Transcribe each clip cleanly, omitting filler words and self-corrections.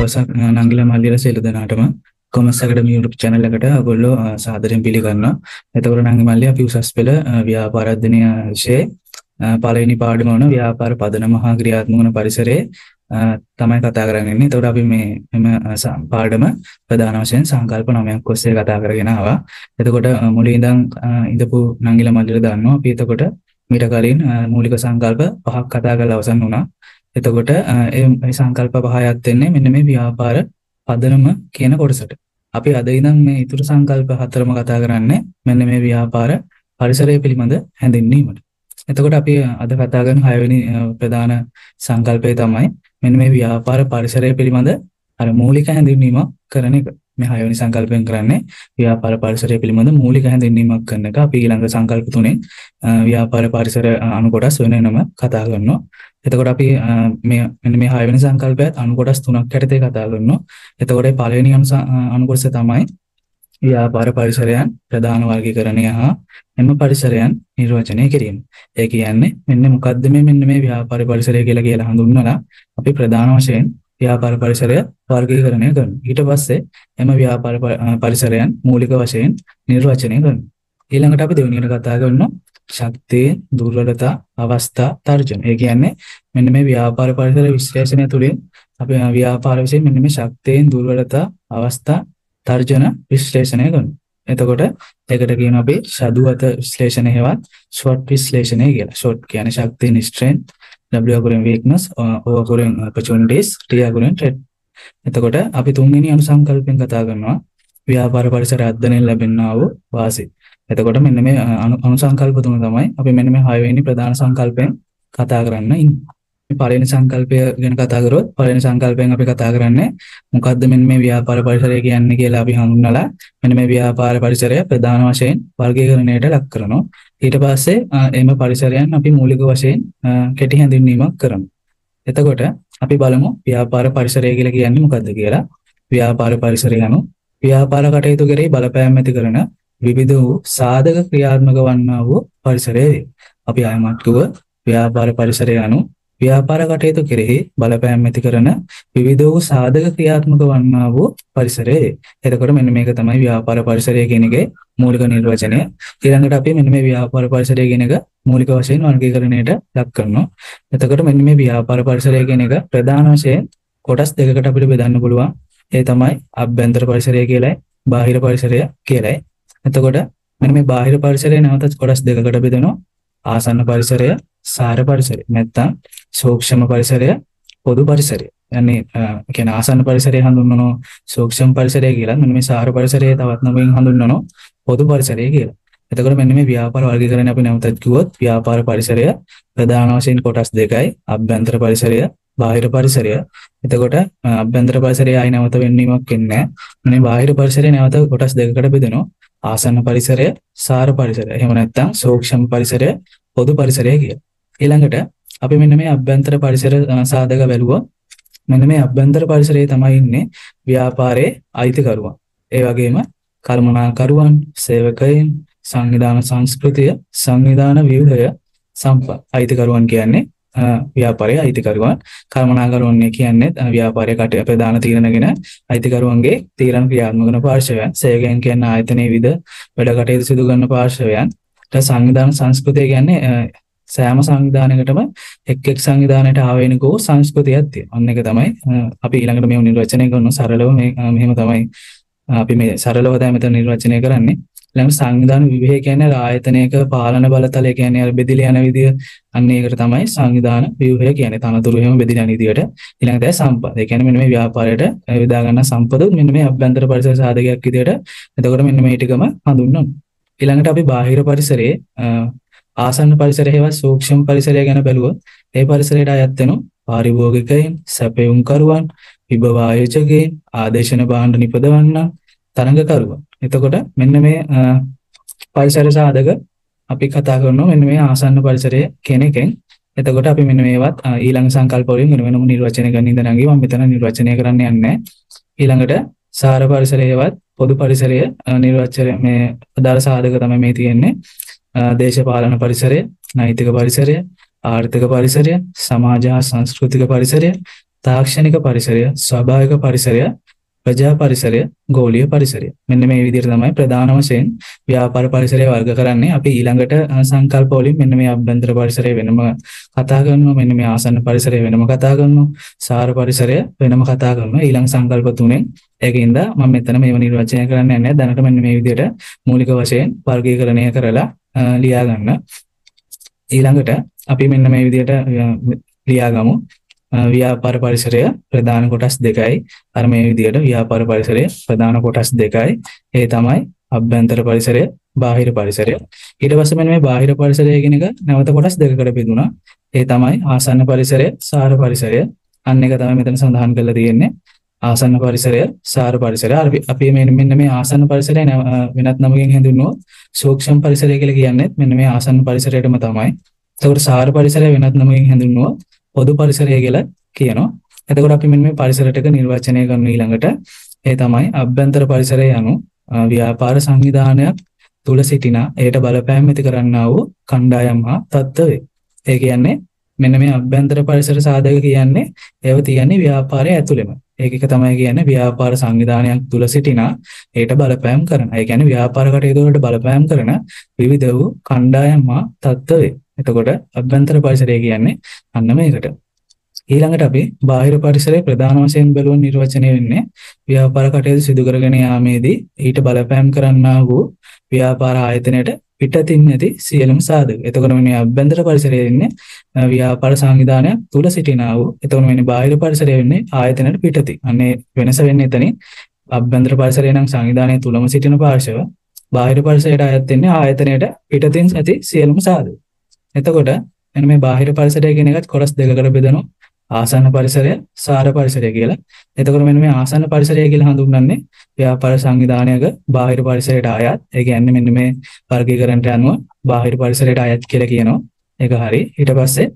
දවසක් නංගිලා මල්ලිලා සියලු දෙනාටම කොමර්ස් අකාඩමි YouTube channel එකට ඔයගොල්ලෝ සාදරයෙන් පිළිගන්නවා. එතකොට නංගි මල්ලි අපි උසස් පෙළ ව්‍යාපාර අධ්‍යයනය විෂයේ පළවෙනි පාඩම වන ව්‍යාපාර පදනම හා ක්‍රියාත්මක වන පරිසරයේ තමයි කතා කරගෙන ඉන්නේ. එතකොට අපි මෙම පාඩම ප්‍රධාන වශයෙන් සංකල්ප 9ක් ඔස්සේ කතා කරගෙන ආවා. එතකොට මුලින් ඉඳන් ඉඳපු නංගිලා මල්ලිලා දන්නවා අපි එතකොට මීට කලින් මූලික සංකල්ප 5ක් කතා කරලා අවසන් වුණා. එතකොට මේ සංකල්ප පහයත් වෙන්නේ මෙන්න මේ ව්‍යාපාර පදනම කියන කොටසට. අපි අද ඉඳන් මේ ඊතුරු සංකල්ප හතරම කතා කරන්නේ මෙන්න මේ ව්‍යාපාර පරිසරය පිළිබඳ හැඳින්වීමට. එතකොට අපි අද කතා කරන 6 වෙනි ප්‍රධාන සංකල්පය තමයි මෙන්න මේ ව්‍යාපාර පරිසරය පිළිබඳ අර මූලික හැඳින්වීම කරන එක. මේ 6 වෙනි සංකල්පයෙන් කරන්නේ ව්‍යාපාර පරිසරය පිළිබඳ මූලික හැඳින්වීමක් කරන එක. අපි ඊළඟ සංකල්ප තුනේ ව්‍යාපාර පරිසර අනු කොටස් වෙනම කතා කරනවා. එතකොට අපි මෙන්න මේ 6 වෙනි සංකල්පයත් අනු කොටස් තුනක් යටතේ කතා කරනවා. එතකොට පළවෙනි අනු කොටස තමයි ව්‍යාපාර පරිසරයන් ප්‍රධාන වර්ගීකරණය හා එම පරිසරයන් නිර්වචනය කිරීම. ඒ කියන්නේ මෙන්න මොකද්ද මෙන්න මේ ව්‍යාපාර පරිසරය කියලා හඳුන්වලා අපි ප්‍රධාන වශයෙන් ව්‍යාපාර පරිසරය වර්ගීකරණය කරනවා. ඊට පස්සේ එම ව්‍යාපාර පරිසරයන් මූලික වශයෙන් නිර්වචනය කරනවා. ඊළඟට අපි දෙවෙනියට කතා කරනවා ශක්තිය, දුර්වලතා, අවස්ථා, තර්ජන. ඒ කියන්නේ මෙන්න මේ ව්‍යාපාර පරිසර විශ්ලේෂණය තුළින් අපි ව්‍යාපාර විෂය මෙන්න මේ ශක්තියෙන් දුර්වලතා, අවස්ථා, තර්ජන විශ්ලේෂණය කරනවා. එතකොට ඒකට කියනවා අපි ෂඩුවත විශ්ලේෂණය හෙවත් SWOT විශ්ලේෂණය කියලා. SWOT කියන්නේ ශක්තිය, strength, W අකුරෙන් weakness, O අකුරෙන් opportunities, T අකුරෙන් threat. එතකොට අපි තුන්වෙනි අනුසංකල්පයෙන් කතා කරනවා ව්‍යාපාර පරිසර අධ්‍යයනයෙන් ලැබෙනා වූ වාසි. එතකොට මෙන්න මේ අනුසංකල්ප තුන තමයි අපි මෙන්න මේ 6 වෙනි ප්‍රධාන සංකල්පයෙන් කතා කරන්න ඉන්නේ. මේ පළවෙනි සංකල්පය ගැන කතා කරොත් පළවෙනි සංකල්පයෙන් අපි කතා කරන්නේ මොකද්ද මෙන්න මේ ව්‍යාපාර පරිසරය කියන්නේ කියලා අපි හඳුන්වලා මෙන්න මේ ව්‍යාපාර පරිසරය ප්‍රධාන වශයෙන් වර්ගීකරණයට ලක් කරනවා. ඊට පස්සේ එම පරිසරයන් අපි මූලික වශයෙන් කෙටි හැඳින්වීමක් කරනවා. එතකොට අපි බලමු ව්‍යාපාර පරිසරය කියලා කියන්නේ මොකද්ද කියලා. ව්‍යාපාර පරිසරය යනු ව්‍යාපාර කටයුතු කෙරෙහි බලපෑම් ඇති කරන විවිධ වූ සාධක ක්‍රියාත්මක වන්නා වූ පරිසරය. අපි ආයමත් කිව්ව ව්‍යාපාර පරිසරය යනු ව්‍යාපාර කටයුතු කෙරෙහි බලපෑම් ඇති කරන විවිධ වූ සාධක ක්‍රියාත්මක වන්නා වූ පරිසරය. එතකොට මෙන්න මේක තමයි ව්‍යාපාර පරිසරය කියන එකේ මූලික නිර්වචනය. ඊළඟට අපි මෙන්න මේ ව්‍යාපාර පරිසරය කියන එක මූලික වශයෙන් වර්ගීකරණයට ලක් කරනවා. එතකොට මෙන්න මේ ව්‍යාපාර පරිසරය කියන එක ප්‍රධාන වශයෙන් කොටස් දෙකකට අපිට බෙදන්න පුළුවන්. ඒ තමයි අභ්‍යන්තර පරිසරය කියලායි බාහිර පරිසරය කියලායි. එතකොට මෙන්න මේ බාහිර පරිසරය නැවතත් කොටස් දෙකකට බෙදෙනවා. ආසන්න පරිසරය, සාර පරිසරය. නැත්නම් සූක්ෂම පරිසරය, පොදු පරිසරය. يعني කියන්නේ ආසන්න පරිසරය හඳුන්වනවා සූක්ෂම පරිසරය කියලා. මෙන්න මේ සාර පරිසරය තවත් නමකින් හඳුන්වනවා පොදු පරිසරය කියලා. එතකොට මෙන්න මේ ව්‍යාපාර වර්ගීකරණය අපි නැවතත් කිව්වොත් ව්‍යාපාර පරිසරය ප්‍රධාන වශයෙන් කොටස් දෙකයි. අභ්‍යන්තර පරිසරය, බාහිර පරිසරය. එතකොට අභ්‍යන්තර පරිසරය ආයි නැවත වෙන්නීමක් වෙන්නේ නැහැ. මේ බාහිර පරිසරය නැවත කොටස් දෙකකට බෙදෙනවා. ආසන්න පරිසරය, සාර පරිසරය. එහෙම නැත්නම් සූක්ෂම පරිසරය, පොදු පරිසරය කියලා. ඊළඟට අපි මෙන්න මේ අභ්‍යන්තර පරිසර සාධක බැලුවොත් මෙන්න මේ අභ්‍යන්තර පරිසරයේ තමයි ඉන්නේ ව්‍යාපාරයේ අයිතිකරුවන්. ඒ වගේම කළමනාකරුවන්, සේවකයන්, සංවිධාන සංස්කෘතිය, සංවිධාන ව්‍යුහය, සම්පත්. අයිතිකරුවන් කියන්නේ ව්‍යාපාරයේ අයිතිකරුවන්. කළමනාකරුවන් කියන්නේ ව්‍යාපාරයේ කට ප්‍රධාන තීරණගෙන අයිතිකරුවන්ගේ තීරණ ක්‍රියාත්මක කරන පාර්ශවයන්. සේවකයන් කියන්නේ ආයතනයේ විවිධ වැඩ කටයුතු සිදු කරන පාර්ශවයන්. සංවිධාන සංස්කෘතිය කියන්නේ සෑම සංවිධානයකටම එක් සංවිධානයට ආවේනික වූ සංස්කෘතියක් තියෙනවා. අන්න එක තමයි අපි ඊළඟට මේ නිර්වචනය කරන සරලව මෙහෙම තමයි අපි මේ සරලව තමයි මෙතන නිර්වචනය කරන්නේ. ඊළඟට සංවිධාන විවේක කියන්නේ ආයතනයක පාලන බලතලය කියන්නේ අර බෙදිලා යන විදිය. අන්න ඒකට තමයි සංවිධාන ව්‍යුහය කියන්නේ. තනතුරු එහෙම බෙදිලා යන විදියට. ඊළඟට තමයි සම්පත්. ඒ කියන්නේ මෙන්න මේ ව්‍යාපාරයට යොදා ගන්න සම්පත මෙන්න මේ අභ්‍යන්තර පරිසර සාධකයක් විදියට. එතකොට මෙන්න මේ ටිකම හඳුන්වනවා. ඊළඟට අපි බාහිර පරිසරයේ ආසන්න පරිසරය හෙවත් සූක්ෂම පරිසරය ගැන බැලුවොත් ඒ පරිසරයට අයත් වෙන පාරිභෝගිකයන්, සැපයුම් කරුවන්, විභව ආයෝජකයන්, ආදේශන භාණ්ඩ නිපදවන්න, තරඟකරුවන්. එතකොට මෙන්න මේ පරිසර සාධක අපි කතා කරනවා මෙන්න මේ ආසන්න පරිසරය කියන එකෙන්. එතකොට අපි මෙන්න මේවත් ඊළඟ සංකල්ප වලින් වෙනම නිර්වචනය කරන්න ඉඳනගේ මම මෙතන නිර්වචනය කරන්න යන්නේ. ඊළඟට සාර පරිසරය හෙවත් පොදු පරිසරය නිර්වචනය මේ අදාළ සාධක තමයි මේ තියෙන්නේ. දේශපාලන පරිසරය, නෛතික පරිසරය, ආර්ථික පරිසරය, සමාජ හා සංස්කෘතික පරිසරය, තාක්ෂණික පරිසරය, ස්වභාවික පරිසරය, ප්‍රජා පරිසරය, ගෝලීය පරිසරය. මෙන්න මේ විදිහට තමයි ප්‍රධාන වශයෙන් ව්‍යාපාර පරිසරය වර්ග කරන්නේ. අපි ඊළඟට සංකල්ප වලින් මෙන්න මේ අභ්‍යන්තර පරිසරය වෙනම කතා කරනවා. මෙන්න මේ ආසන්න පරිසරය වෙනම කතා කරනවා. සාර පරිසරය වෙනම කතා කරනවා. ඊළඟ සංකල්ප තුනෙන් ඒකින්ද මම මෙතන මේව නිර්වචනය කරන්නේ නැහැ. දැනට මෙන්න මේ විදිහට මූලික වශයෙන් වර්ගීකරණය කරලා ලියා ගන්න. ඊළඟට අපි මෙන්න මේ විදිහට ලියාගමු. ව්‍යාපාර පරිසරය ප්‍රධාන කොටස් දෙකයි. අර මේ විදිහට ව්‍යාපාර පරිසරය ප්‍රධාන කොටස් දෙකයි. ඒ තමයි අභ්‍යන්තර පරිසරය, බාහිර පරිසරය. ඊට පස්සේ මෙන්න මේ බාහිර පරිසරය කියන එක නැවත කොටස් දෙකකට බෙදුණා. ඒ තමයි ආසන්න පරිසරය, සාර පරිසරය. අන්න එක තමයි මෙතන සඳහන් කරලා තියෙන්නේ. ආසන්න පරිසරය, සාර පරිසරය. අපි මෙන්න මේ ආසන්න පරිසරය වෙනත් නමකින් හඳුන්වුවොත් සූක්ෂම පරිසරය කියලා කියන්නේ මෙන්න මේ ආසන්න පරිසරයටම තමයි. ඒකට සාර පරිසරය වෙනත් නමකින් හඳුන්වුවොත් පොදු පරිසරය කියලා කියනවා. එතකොට අපි මෙන්න මේ පරිසර ටික නිර්වචනය කරන ඊළඟට ඒ තමයි අභ්‍යන්තර පරිසරය යනු ව්‍යාපාර සංවිධානයක් තුල සිටින ඒට බලපෑම් ඇති කරන්නා වූ කණ්ඩායම් හා තත්ත්වය. ඒ කියන්නේ මෙන්න මේ අභ්‍යන්තර පරිසර සාධක කියන්නේ ඒව තියන්නේ ව්‍යාපාරය ඇතුළෙම. ඒක තමයි කියන්නේ ව්‍යාපාර සංවිධානයක් තුල සිටින ඒට බලපෑම් කරන. ඒ කියන්නේ ව්‍යාපාර කටයුතු වලට බලපෑම් කරන විවිධ වූ කණ්ඩායම් හා තත්ත්වය. එතකොට අභ්‍යන්තර පරිසරය කියන්නේ අන්න මේකට. ඊළඟට අපි බාහිර පරිසරයේ ප්‍රධාන වශයෙන් බැලුවොත් නිර්වචනය වෙන්නේ ව්‍යාපාර කටයුතු සිදු කරගෙන යාමේදී ඊට බලපෑම් කරන්නා වූ ව්‍යාපාර ආයතනයට පිටතින් නැති සියලුම සාධක. එතකොට මේ අභ්‍යන්තර පරිසරයේ ඉන්නේ ව්‍යාපාර සංවිධානයක් තුල සිටිනා වූ. එතකොට මේ බාහිර පරිසරයේ වෙන්නේ ආයතනයට පිටති. අන්නේ වෙනස වෙන්නේ එතනින්. අභ්‍යන්තර පරිසරය නම් සංවිධානයේ තුලම සිටින පාර්ශව. බාහිර පරිසරයට අයත් වෙන්නේ ආයතනයට පිටතින් නැති සියලුම සාධක. එතකොට එන්න මේ බාහිර පරිසරය කියන එකත් කොටස් දෙකකට බෙදනවා. ආසන්න පරිසරය, සාර පරිසරය කියලා. එතකොට මෙන්න මේ ආසන්න පරිසරය කියලා හඳුන්වන්නේ ව්‍යාපාර සංවිධානයක බාහිර පරිසරයට අයත්. ඒ කියන්නේ මෙන්න මේ වර්ගීකරණයට අනුව බාහිර පරිසරයට අයත් කියලා කියනවා. ඒක හරි. ඊට පස්සේ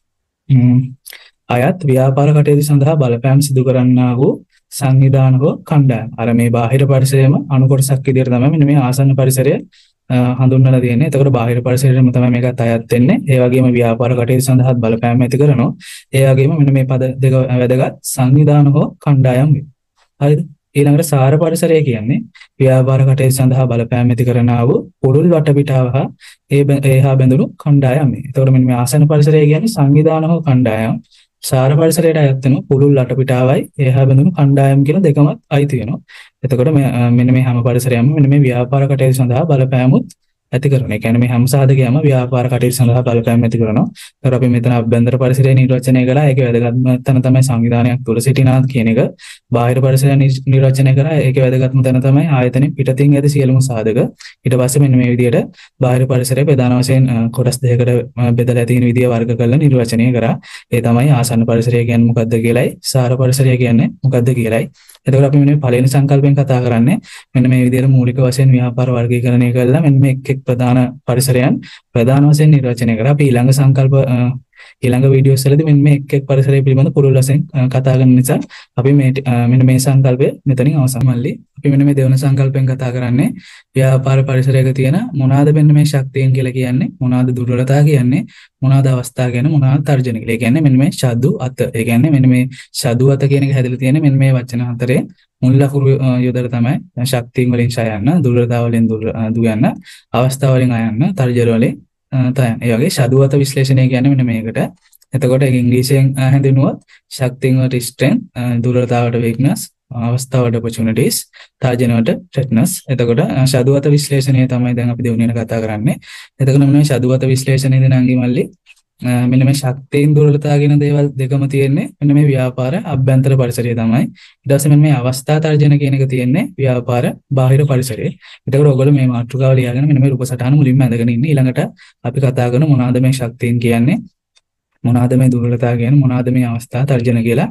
අයත් ව්‍යාපාර කටයුතු සඳහා බලපෑම් සිදු කරන්නා වූ සංවිධාන හෝ කණ්ඩායම්. අර මේ බාහිර පරිසරයේම අණු කොටසක් විදිහට තමයි මෙන්න මේ ආසන්න පරිසරය හඳුන්වලා තියෙන්නේ. එතකොට බාහිර පරිසරයේම තමයි මේකත් අයත් වෙන්නේ. ඒ වගේම ව්‍යාපාර කටයුතු සඳහා බලපෑම් ඇති කරනවා. ඒ වගේම මෙන්න මේ පද දෙක වැදගත් සංවිධාන හෝ කණ්ඩායම් වේ. හරිද? ඊළඟට සාර පරිසරය කියන්නේ ව්‍යාපාර කටයුතු සඳහා බලපෑම් ඇති කරනා වූ පුළුල් වටපිටාව හා ඒහා බැඳුණු කණ්ඩායම් වේ. එතකොට මෙන්න මේ ආසන පරිසරය කියන්නේ සංවිධාන හෝ කණ්ඩායම්. සාර පරිසරයට අයත් වෙන පුළුල් වටපිටාවයි ඒහා බැඳුණු කණ්ඩායම් කියන දෙකම අයිති වෙනවා. එතකොට මෙන්න මේ හැම පරිසරයක්ම මෙන්න මේ ව්‍යාපාර කටයුතු සඳහා බලපෑමුත් ඇති කරනවා. ඒ කියන්නේ මේ හැම සාධකයක්ම ව්‍යාපාර කටයුතු සඳහා බලපෑම් ඇති කරනවා. ඒතර අපි මෙතන අභ්‍යන්තර පරිසරය නිර්වචනය කළා. ඒකේ වැදගත්ම තැන තමයි සංවිධානයක් තුල සිටිනා කියන එක. බාහිර පරිසරය නිර්වචනය කරා. ඒකේ වැදගත්ම තැන තමයි ආයතනෙ පිටතින් ඇති සියලුම සාධක. ඊට පස්සේ මෙන්න මේ විදිහට බාහිර පරිසරය ප්‍රධාන වශයෙන් කොටස් දෙකකට බෙදලා තියෙන විදිය වර්ග කරලා නිර්වචනය කරා. ඒ තමයි ආසන්න පරිසරය කියන්නේ මොකක්ද කියලායි, සාර පරිසරය කියන්නේ මොකක්ද කියලායි. එතකොට අපි මෙන්න පළවෙනි සංකල්පයෙන් කතා කරන්නේ මෙන්න මේ විදිහට මූලික වශයෙන් ව්‍යාපාර වර්ගීකරණය කරලා මෙන්න මේ එක් ප්‍රධාන පරිසරයන් ප්‍රධාන වශයෙන් නිර්වචනය කරා. අපි ඊළඟ සංකල්ප ඊළඟ වීඩියෝස් වලදී මෙන්න මේ එක් පරිසරය පිළිබඳ පුළුල් වශයෙන් කතා කරන නිසා අපි මෙන්න මේ සංකල්පය මෙතනින් අවසන් මල්ලි. අපි මෙන්න මේ දෙවන සංකල්පයෙන් කතා කරන්නේ ව්‍යාපාර පරිසරයක තියෙන මොනවාද මෙන්න මේ ශක්තියන් කියලා කියන්නේ, මොනවාද දුර්වලතා කියන්නේ, මොනවාද අවස්ථා කියන්නේ, මොනවාද තර්ජන කියලා. ඒ කියන්නේ මෙන්න මේ ශදු අත. ඒ කියන්නේ මෙන්න මේ ශදු අත කියන එක හැදලා තියෙන්නේ මෙන්න මේ වචන හතරේ මුල් ලකුරු යොදලා තමයි ශක්තියින් වලින් ඡය යන්න, දුර්වලතා වලින් දුර යන්න, අවස්ථා වලින් අයන්න, තර්ජන වලින් තයන්. ඒ වගේ ශදු අත විශ්ලේෂණය කියන්නේ මෙන්න මේකට. එතකොට ඒක ඉංග්‍රීසියෙන් හැඳින්වුවොත් ශක්තියින් වලට strength, දුර්වලතාවට weakness, අවස්ථාවට opportunities, තර්ජනවට threatness. එතකොට ශදු අත විශ්ලේෂණය තමයි දැන් අපි දෙවෙනියට කතා කරන්නේ. එතකොට මෙන්න මේ ශදු අත විශ්ලේෂණයේදී නංගි මල්ලි මෙන්න මේ ශක්තියින් දුර්වලතා කියන දේවල් දෙකම තියෙන්නේ මෙන්න මේ ව්‍යාපාර අභ්‍යන්තර පරිසරයේ තමයි. ඊට පස්සේ මෙන්න මේ අවස්ථා තර්ජන කියන එක තියෙන්නේ ව්‍යාපාර බාහිර පරිසරයේ. එතකොට ඔයගොල්ලෝ මේ මාතෘකාව ලියාගෙන මෙන්න මේ රූප සටහන මුලින්ම අඳගෙන ඉන්න. ඊළඟට අපි කතා කරන මොනවාද මේ ශක්තියින් කියන්නේ, මොනවාද මේ දුර්වලතා කියන්නේ, මොනවාද මේ අවස්ථා තර්ජන කියලා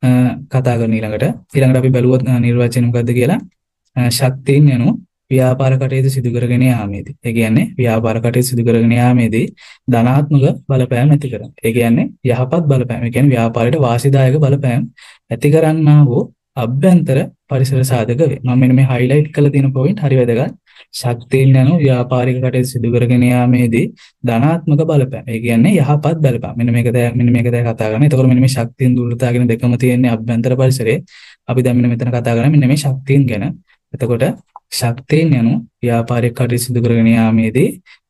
කතා කරන ඊළඟට අපි බැලුවොත් නිර්වචනය මොකද්ද කියලා. ශක්තියින් යනු ව්‍යාපාර කටයුතු සිදු කරගෙන යාමේදී. ඒ කියන්නේ ව්‍යාපාර කටයුතු සිදු කරගෙන යාමේදී ධනාත්මක බලපෑම් ඇති කරන. ඒ කියන්නේ යහපත් බලපෑම්. ඒ කියන්නේ ව්‍යාපාරයට වාසිදායක බලපෑම් ඇති කරන්නා වූ අභ්‍යන්තර පරිසර සාධක වේ. මම මෙන්න මේ highlight කරලා තියෙන point හරි වැදගත්. ශක්තියින් යන ව්‍යාපාරික කටයුතු සිදු කරගෙන යාමේදී ධනාත්මක බලපෑම. ඒ කියන්නේ යහපත් බලපෑම. මෙන්න මේක දැන් කතා කරන්නේ. එතකොට මෙන්න මේ ශක්තියින් දුර්වලතා කියන දෙකම තියෙන්නේ අභ්‍යන්තර පරිසරයේ. අපි දැන් මෙතන කතා කරන්නේ මෙන්න මේ ශක්තියින් ගැන. එතකොට ශක්තියින් යන ව්‍යාපාරික කටයුතු සිදු කරගෙන යාමේදී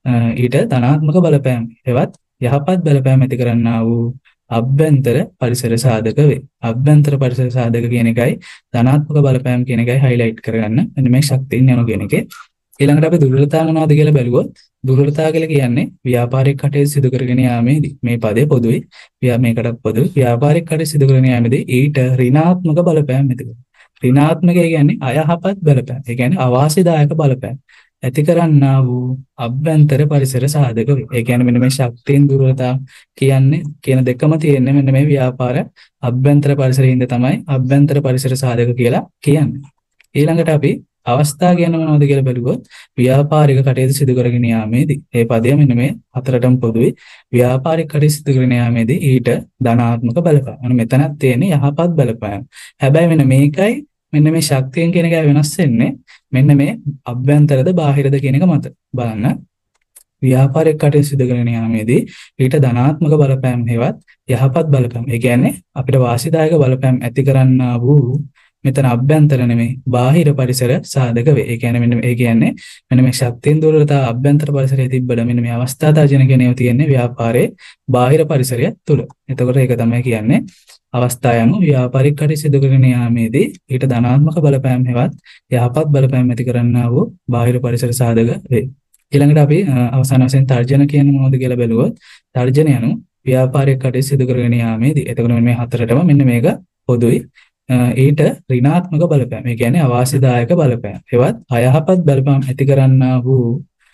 ඊට ධනාත්මක බලපෑම හෙවත් යහපත් බලපෑම ඇති කරන්නා වූ අභ්‍යන්තර පරිසර සාධක වේ. අභ්‍යන්තර පරිසර සාධක කියන එකයි ධනාත්මක බලපෑම කියන එකයි highlight කරගන්න. මෙන්න මේ ශක්තියින් යන කියන එකේ ඊළඟට අපි දුර්වලතා මොනවද කියලා බැලුවොත් දුර්වලතා කියලා කියන්නේ ව්‍යාපාරික කටයුතු සිදු කරගෙන යාමේදී මේ පදේ පොදුයි. මේකට පොදුයි. ව්‍යාපාරික කටයුතු සිදු කරගෙන යාමේදී ඊට ඍණාත්මක බලපෑම් ඇති කරනවා. ඍණාත්මක කියන්නේ අයහපත් බලපෑම්. ඒ කියන්නේ අවාසිදායක බලපෑම් ඇති කරන්නා වූ අභ්‍යන්තර පරිසර සාධක වේ. ඒ කියන්නේ මෙන්න මේ ශක්තියින් දුර්වලතා කියන දෙකම තියෙන්නේ මෙන්න මේ ව්‍යාපාර අභ්‍යන්තර පරිසරයින්ද තමයි අභ්‍යන්තර පරිසර සාධක කියලා කියන්නේ. ඊළඟට අපි අවස්ථා කියන මොනවද කියලා බැලුවොත් ව්‍යාපාරික කටයුතු සිදු කරගෙන යාමේදී මේ පදය මෙන්න මේ හතරටම පොදුයි. ව්‍යාපාරික කටයුතු සිදු කරගෙන යාමේදී ඊට ධනාත්මක බලපෑම. මෙතනක් තියෙන්නේ යහපත් බලපෑම. හැබැයි මෙන්න මේකයි මෙන්න මේ ශක්තියෙන් කියන එක වෙනස් වෙන්නේ මෙන්න මේ අභ්‍යන්තරද බාහිරද කියන එක මත බලන්න. ව්‍යාපාරික කටයුතු සිදු කරගෙන යාමේදී ඊට ධනාත්මක බලපෑම් හෙවත් යහපත් බලපෑම්. ඒ කියන්නේ අපිට වාසිදායක බලපෑම් ඇති කරන්නා වූ මෙතන අභ්‍යන්තර නෙමෙයි බාහිර පරිසර සාධක වේ. ඒ කියන්නේ මෙන්න මේ ශක්තියින් දුර්වලතා අභ්‍යන්තර පරිසරයේ තිබ්බට මෙන්න මේ අවස්ථා තර්ජන කියන ඒවා තියෙන්නේ ව්‍යාපාරයේ බාහිර පරිසරය තුල. එතකොට ඒක තමයි කියන්නේ අවස්ථා යනු ව්‍යාපාරික කටයුතු සිදු කරගෙන යාමේදී ඊට ධනාත්මක බලපෑම් හෙවත් යහපත් බලපෑම් ඇති කරන්නා වූ බාහිර පරිසර සාධක වේ. ඊළඟට අපි අවසාන වශයෙන් තර්ජන කියන්නේ මොනවද කියලා බැලුවොත් තර්ජන යනු ව්‍යාපාරික කටයුතු සිදු කරගෙන යාමේදී එතකොට මේ හතරටම මෙන්න මේක පොදුයි. ඊට ඍණාත්මක බලපෑම. ඒ කියන්නේ අවාසිදායක බලපෑම. හෙවත් අයහපත් බලපෑම් ඇති කරන්නා වූ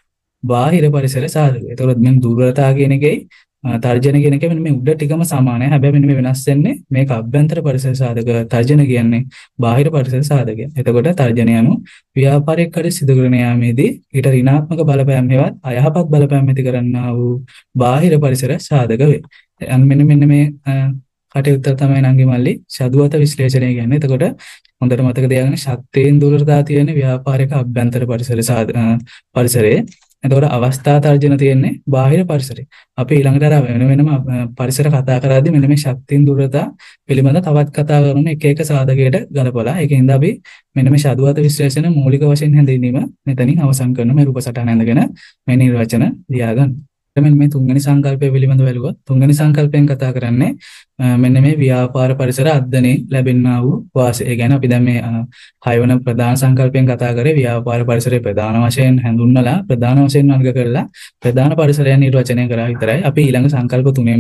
බාහිර පරිසර සාධක. එතකොට මෙන්න දුර්වලතා කියන එකේ තර්ජන කියන එකේ මෙන්න මේ උඩ ටිකම සමානයි. හැබැයි මෙන්න මේ වෙනස් වෙන්නේ මේක අභ්‍යන්තර පරිසර සාධක. තර්ජන කියන්නේ බාහිර පරිසර සාධකය. එතකොට තර්ජන යනු ව්‍යාපාරික කටයුතු සිදු කරන යාමේදී ඊට ඍණාත්මක බලපෑම් හෙවත් අයහපත් බලපෑම් ඇති කරන්නා වූ බාහිර පරිසර සාධක වේ. මෙන්න මේ කටයුත්ත තමයි නංගි මල්ලි ශදුවත විශ්ලේෂණය කියන්නේ. එතකොට හොඳට මතක තියාගන්න ශක්තියින් දුර්වලතා තියෙන ව්‍යාපාරික අභ්‍යන්තර පරිසරයේ. එතකොට අවස්ථා තර්ජන තියෙන්නේ බාහිර පරිසරේ. අපි ඊළඟට අර වෙනම පරිසර කතා කරද්දී මෙන්න මේ ශක්තියින් දුර්වලතා පිළිබඳ තවත් කතා කරන එක සාධකයකට ගලපලා ඒකින්ද අපි මෙන්න මේ ශදුවත විශ්ලේෂණ මූලික වශයෙන් හැඳින්වීම මෙතනින් අවසන් කරන මේ රූප සටහන ඇඳගෙන මේ නිර්වචන ලියාගන්න. මේ තුන්වෙනි සංකල්පය පිළිබඳව බැලුවොත් තුන්වෙනි සංකල්පයෙන් කතා කරන්නේ මෙන්න මේ ව්‍යාපාර පරිසර අධ්‍යයනයේ ලැබෙනා වූ වාසය. ඒ කියන්නේ අපි දැන් මේ 6 වෙනි ප්‍රධාන සංකල්පයෙන් කතා කරේ ව්‍යාපාර පරිසරයේ ප්‍රධාන වශයෙන් හඳුන්වලා ප්‍රධාන වශයෙන් වර්ග කරලා ප්‍රධාන පරිසරයන් නිර්වචනය කරා විතරයි. අපි ඊළඟ සංකල්ප තුනෙන්ම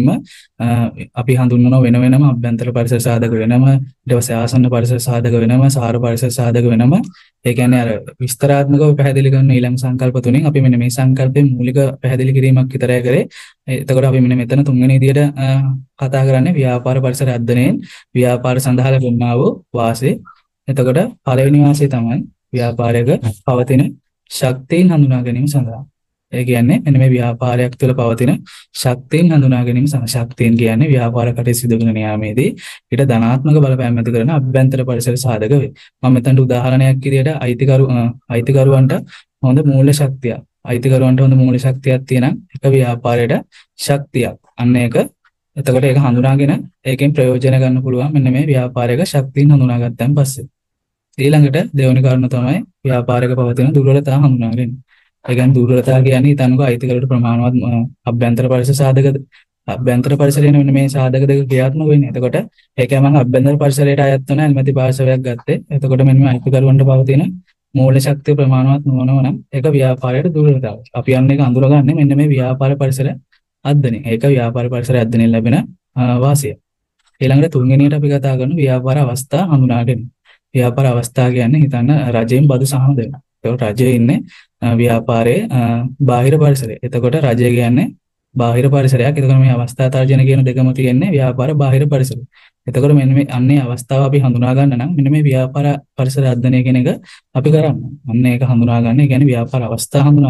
අපි හඳුන්වන වෙනම අභ්‍යන්තර පරිසර සාධක වෙනම ඊට පස්සේ ආසන්න පරිසර සාධක වෙනම සාර පරිසර සාධක වෙනම ඒ කියන්නේ අර විස්තරාත්මකව පැහැදිලි කරන ඊළඟ සංකල්ප තුනෙන් අපි මෙන්න මේ සංකල්පයේ මූලික පැහැදිලි කිරීමක් විතරයි කරේ. එතකොට අපි මෙතන තුන්වෙනි විදියට කතා කරන්නේ ව්‍යාපාර පරිසර අධ්‍යයනයෙන් ව්‍යාපාර සඳහා ලැබෙනා වූ වාසය. එතකොට පළවෙනි වාසය තමයි ව්‍යාපාරයක පවතින ශක්තියින් හඳුනා ගැනීම සඳහා. ඒ කියන්නේ මෙන්න මේ ව්‍යාපාරයක් තුළ පවතින ශක්තියින් හඳුනා ගැනීම සඳහා. ශක්තියින් කියන්නේ ව්‍යාපාර කටයුතු සිදු කරන යාමේදී ඊට ධනාත්මක බලපෑම් ඇති කරන අභ්‍යන්තර පරිසර සාධක වේ. මම මෙතනට උදාහරණයක් විදියට අයිතිකරුවන්ට හොඳ මූල්‍ය ශක්තියක් අයිතිකරුවන්ට හොඳ මූල්‍ය ශක්තියක් තියෙන එක ව්‍යාපාරයට ශක්තියක්. අන්න ඒක එතකොට ඒක හඳුනාගෙන ඒකෙන් ප්‍රයෝජන ගන්න පුළුවන් මෙන්න මේ ව්‍යාපාරයක ශක්තියින් හඳුනාගත්තන් පස්සේ. ඊළඟට දෙවෙනි කාරණා තමයි ව්‍යාපාරයක පවතින දුර්වලතා හඳුනා ගැනීම. ඒ කියන්නේ දුර්වලතා කියන්නේ ඊතනක අයිතිකරුවට ප්‍රමාණවත් අභ්‍යන්තර පරිසර සාධකද අභ්‍යන්තර පරිසරයෙන් මෙන්න මේ සාධක දෙක ක්‍රියාත්මක වෙන්නේ. එතකොට ඒකම අභ්‍යන්තර පරිසරයට අයත් වෙන ඇල්මැති පාර්ශවයක් ගත්තේ. එතකොට මෙන්න මේ අයිතිකරුවන්ට පවතින මූල්‍ය ශක්තිය ප්‍රමාණවත් නොවනවා නම් ඒක ව්‍යාපාරයට දුර්වලතාවය. අපි යන්නේ ඒක අඳුරගන්නේ මෙන්න මේ ව්‍යාපාර පරිසර අධ්‍යයනය. ඒක ව්‍යාපාර පරිසර අධ්‍යයනයෙන් ලැබෙන වාසිය. ඊළඟට තුන්වෙනියට අපි කතා කරන ව්‍යාපාර අවස්ථා හඳුනා ගැනීම. ව්‍යාපාර අවස්ථා කියන්නේ හිතන්න රජයෙන් බදු සහන දෙනවා. ඒකට රජයේ ඉන්නේ ව්‍යාපාරයේ බාහිර පරිසරය. එතකොට රජය කියන්නේ බාහිර පරිසරයක්. එතකොට මේ අවස්ථා තර්ජන කියන දෙකම තියෙන්නේ ව්‍යාපාර බාහිර පරිසරය. එතකොට මෙන්න මේ අන්නේ අවස්ථාව අපි හඳුනා ගන්න නම් මෙන්න මේ ව්‍යාපාර පරිසර අධ්‍යයනය කියන එක අපි කරන්න. අන්න ඒක හඳුනා ගන්න. ඒ කියන්නේ ව්‍යාපාර අවස්ථා හඳුනා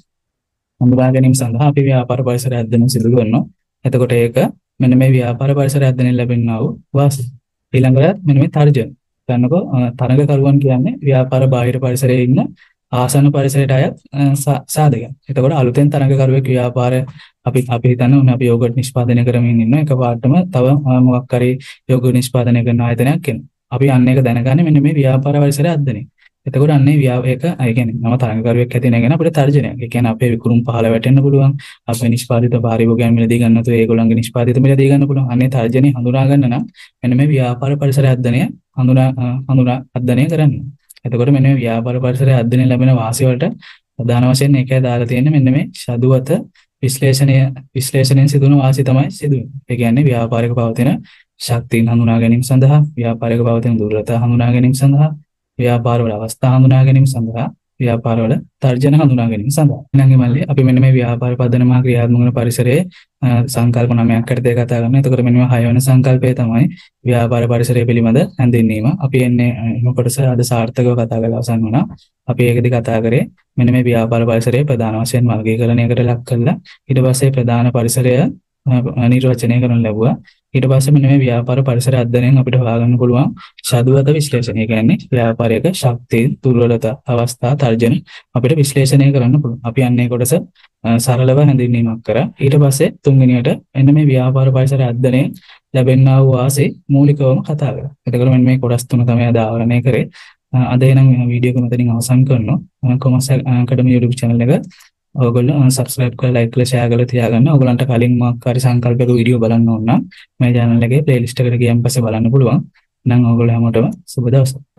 ගැනීම සඳහා අපි ව්‍යාපාර පරිසර අධ්‍යයනය සිදු කරනවා. එතකොට ඒක මෙන්න මේ ව්‍යාපාර පරිසර අධ්‍යයනයෙන් ලැබෙනා වූ වාසිය. ඊළඟට මෙන්න මේ තර්ජන. ගන්නකෝ තරඟකරුවන් කියන්නේ ව්‍යාපාර බාහිර පරිසරයේ ඉන්න ආසන්න පරිසරයට අයත් සාධකයන්. එතකොට අලුතෙන් තරඟකරුවෙක් ව්‍යාපාර අපි හිතන්න ඕනේ අපි යෝගට් නිෂ්පාදනය කරමින් ඉන්න එකපාරටම තව මොකක් හරි යෝගට් නිෂ්පාදනය කරන ආයතනයක් එනවා. අපි අන්න ඒක දැනගන්නේ මෙන්න මේ ව්‍යාපාර පරිසරය අද්දනේ. එතකොට අන්නේ ඒක ඒ කියන්නේ නම තරඟකරුවෙක් ඇති නැගෙන අපිට තර්ජනයක්. ඒ කියන්නේ අපේ විකුණුම් පහළ වැටෙන්න පුළුවන්. අපේ නිෂ්පාදිත පාරිභෝගිකයන් මිලදී ගන්න තු ඒගොල්ලන්ගේ නිෂ්පාදිත මිලදී ගන්න පුළුවන්. අන්නේ තර්ජනේ හඳුනා ගන්න නම් මෙන්න මේ ව්‍යාපාර පරිසරය අද්දනය හඳුනා අද්දනය කරන්න. එතකොට මෙන්න මේ ව්‍යාපාර පරිසරය අද්දනය ලැබෙන වාසිය වලට ප්‍රධාන වශයෙන් ඒකයි දාලා තියෙන්නේ මෙන්න මේ ශදුවත විශ්ලේෂණයෙන් සිදුවන වාසිය තමයි සිදුවෙන්නේ. ඒ කියන්නේ ව්‍යාපාරික පවතින ශක්තියන් හඳුනා ගැනීම සඳහා, ව්‍යාපාරික පවතින දුර්වලතා හඳුනා ගැනීම සඳහා, ව්‍යාපාරවල අවස්ථා හඳුනා ගැනීම සඳහා, ව්‍යාපාරවල තර්ජන හඳුනා ගැනීම සඳහා. ඊළඟ මල්ලේ අපි මෙන්න මේ ව්‍යාපාර පදනම ක්‍රියාත්මක වන පරිසරයේ සංකල්ප 9ක් යටතේ කතා කරනවා. එතකොට මෙන්න මේ 6 වෙනි සංකල්පය තමයි ව්‍යාපාර පරිසරය පිළිබඳ හැඳින්වීම. අපි එන්නේ මේ කොටස අද සාර්ථකව කතා කරලා අවසන් වුණා. අපි ඒකදී කතා කරේ මෙන්න මේ ව්‍යාපාර පරිසරයේ ප්‍රධාන වශයෙන් වර්ගීකරණයකට ලක් කළා. ඊට පස්සේ ප්‍රධාන පරිසරය නිර්වචනය කරන්න ලැබුවා. ඊට පස්සේ මෙන්න මේ ව්‍යාපාර පරිසර අධ්‍යයනයෙන් අපිට හොයාගන්න පුළුවන් ශදුවත විශ්ලේෂණය. කියන්නේ ව්‍යාපාරයක ශක්තිය, දුර්වලතා, අවස්ථා, තර්ජන අපිට විශ්ලේෂණය කරන්න පුළුවන්. අපි අන්නේ කොටස සරලව හැඳින්වීමක් කරා. ඊට පස්සේ තුන්වෙනියට එන්න මේ ව්‍යාපාර පරිසර අධ්‍යයනයෙන් ලැබෙනා වූ වාසේ මූලිකවම කතා කරා. එතකොට මෙන්න මේ කොටස් තුන තමයි අද ආවරණය කරේ. අද එනම් වීඩියෝ එක මෙතනින් අවසන් කරනවා. කොමර්ස් ඇකඩමි YouTube channel එක ඔයගොල්ලෝ subscribe කරලා like කරලා share කරලා තියාගන්න. ඔයගලන්ට කලින් මොකක් හරි සංකල්පයක වීඩියෝ බලන්න ඕන නම් මේ channel එකේ playlist එකට ගියන් පස්සේ බලන්න පුළුවන්. නම් ඔයගොල්ලෝ හැමෝටම සුබ දවසක්.